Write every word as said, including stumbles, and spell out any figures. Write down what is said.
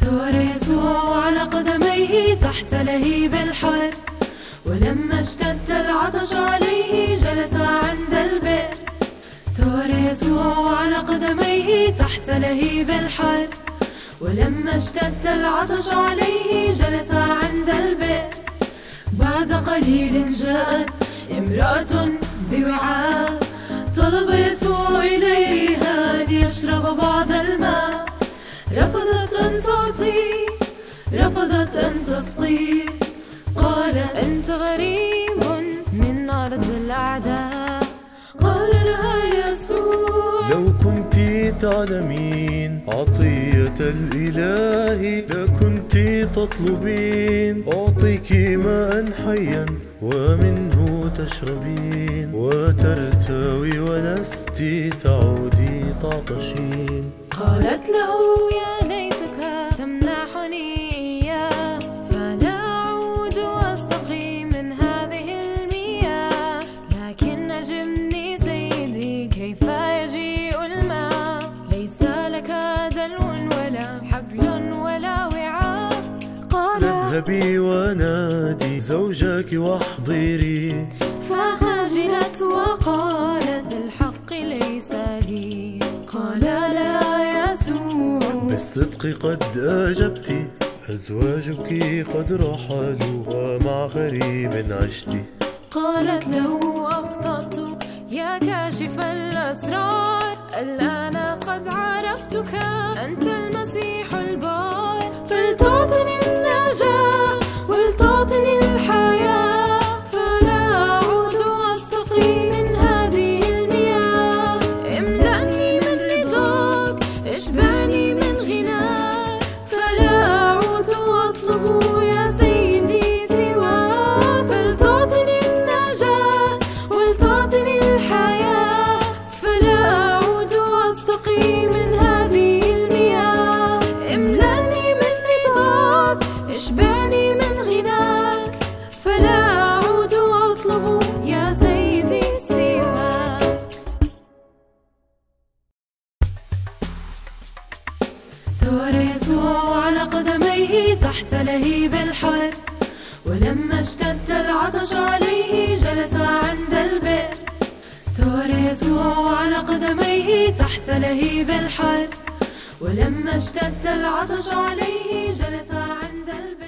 سار يسوع على قدميه تحت لهيب الحر، ولما اشتد العطش عليه جلس عند البئر. سار يسوع على قدميه تحت لهيب الحر، ولما اشتد العطش عليه جلس عند البئر. بعد قليل جاءت امرأة بوعاء، طلب يسوع إليها أن يشرب بعض الماء. رفضت أن تعطيه، رفضت أن تسقيه، قالت أنت غريب من أرض الأعداء. قال لها يسوع لو كنت تعلمين عطية الإله لكنت تطلبين، أعطيك ماء حيا ومنه تشربين، وترتوي ولست تعودي تعطشين. قالت له يا ليتك تمنحني إياه، فلا أعود وأستقي من هذه المياه. لكن أجبني سيدي كيف يجيء الماء، ليس لك دلو ولا حبل ولا وعاء. قال اذهبي ونادي زوجك واحضري، فخجلت وقالت بالحق ليس لي. قال لها يسوع بالصدق قد أجبت، أزواجك قد رحلوا ومع غريب عشت. قالت له أخطأت يا كاشف الأسرار، الآن قد عرفتك أنت المسيح البار. فلتعطني النجاة ولتعطني الحياة، فلا أعود أستقي من هذه المياه. املأني من رضاك، اشبعني من غناك، فلا أعود أطلب يا سيدي سواك. فلتعطني النجاة ولتعطني الحياة، فلا أعود أستقي من هذه المياه. املأني من رضاك، اشبعني من غناك، فلا أعود أطلب يا سيدي سواك. سار يسوع على قدميه تحت لهيب الحر، ولما اشتد العطش عليه جلس عند البئر. سار يسوع على قدميه تحت لهيب الحر، ولما اشتد العطش عليه جلس عند البئر.